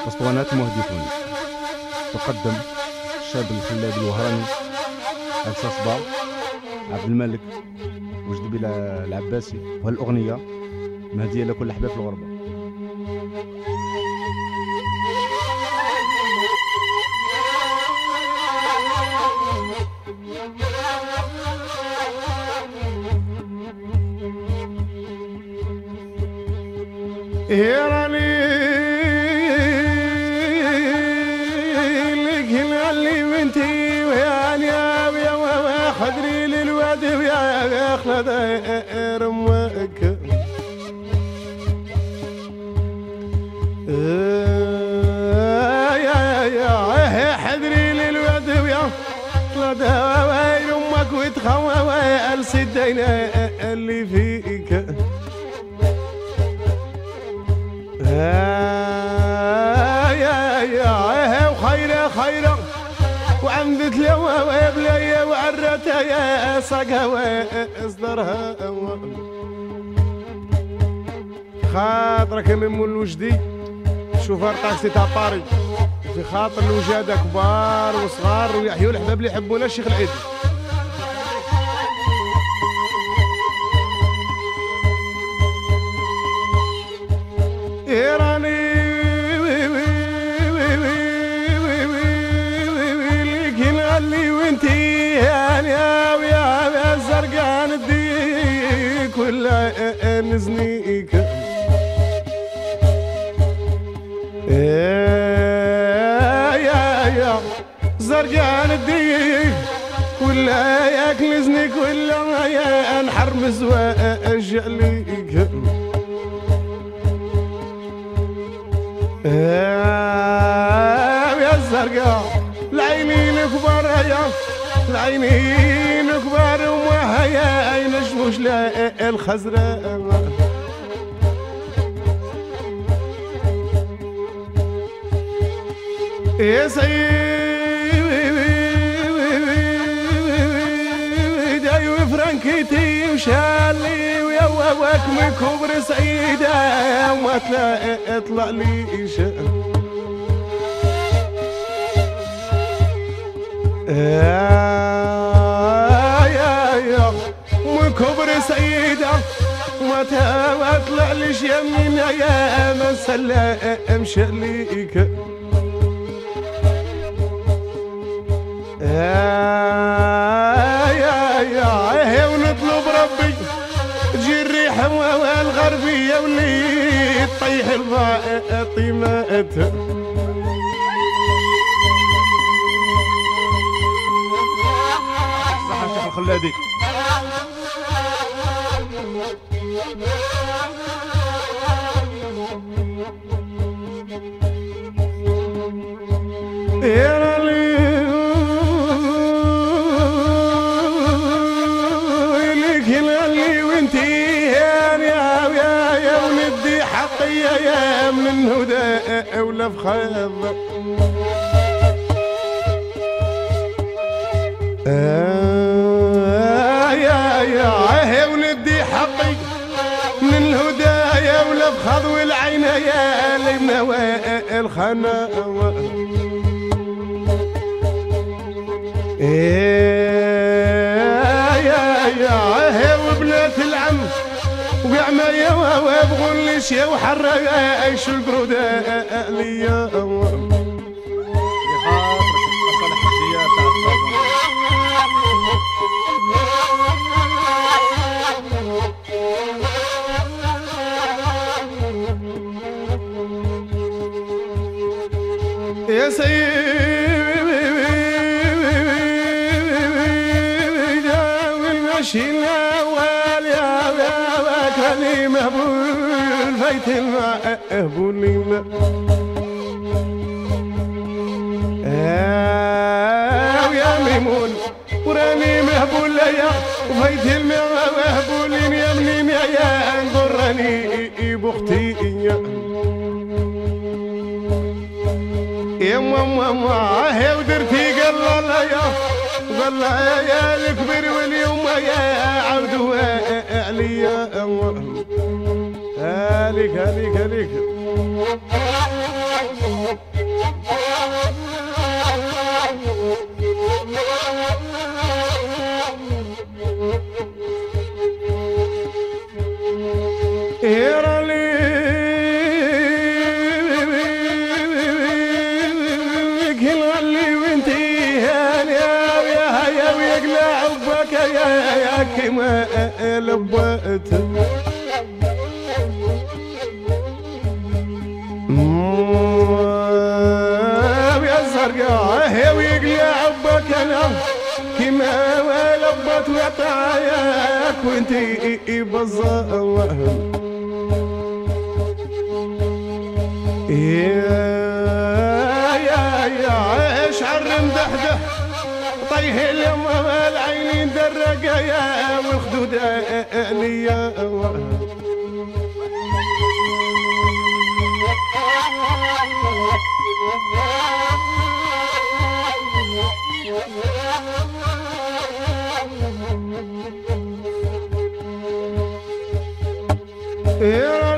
اسطوانات مهدي تونس. تقدم الشاب الخلاب الوهراني عيسى صبا، عبد الملك، وجدبيل العباسي، وهالأغنية مهدية لكل أحباب في الغربة. يراني لك اللي بنتي وياني يا خدري للواد ويا خلد رمك يا حدري للواد ويا خلد امك وتخوى السدين اللي فيك يا وخيره خيره وعندت لوا بلايا وعرتها يا صقها اصدرها خاطرك من مول الوجدي شوفار طاكسي تاع باري في خاطر الوجاده كبار وصغار ويحيوا الحباب اللي يحبونا الشيخ العيد. إيراني لكن اللي وانتي يا ويا الزرقاء نديك ولا نزنيك يا زرقاء نديك ولا ياك نزنيك ولا يا نحرمز واجعليك يا الزرقاء العينين كبار يا العينين كبار وما هي نشوش لا الخزراء يا سيد ايوه فرانكيتي وشالي ويا واك من كبر سيدة وما اطلع لي شان يا من كبر سيدة وما اطلع لي شان يا من سلام شاليك يا ونطلب ربي تجي الريحة والغربية واللي تطيح الفاطمات صح الشيخ الخلادي. يا من الهدى ولا بخاض يا ولدي حقي من الهدى يا ولا بخاض والعين يا لمنا والخنا يا وبنات العم وقعما يا وابغون ليش يا وحرق ايش القرودة ليا يا سيد والمشينا كلي مهبول فايت المقبولي ويا ميمون وراني مهبول يا وفايت المقبولين يا منين يا انظرني بختي يا ماما هي ودرتي قال يا قال يا الكبير واليوم يا عبد عليا هالك يا الزرقاء ويقلع عبك انا كيما لبت وعطاياك وانتي بالظاهر يا شعر مدحدح طيه لما العينين درقا يا والخدود ليا يا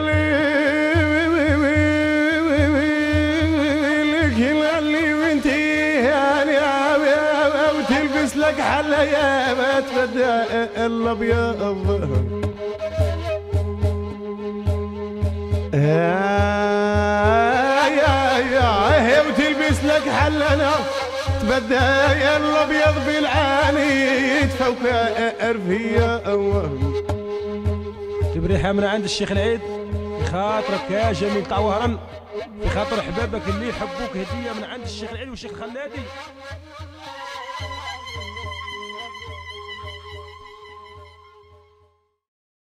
لي وانتي يعني وتلبس لك حلا يا ما تبدى الابيض يا وتلبس لك حلنا تبدى الابيض بالعاني فوق ارفيه تبريحه من عند الشيخ العيد في خاطرك يا جميل تاع وهران، في خاطر احبابك اللي يحبوك، هديه من عند الشيخ العيد والشيخ الخلادي.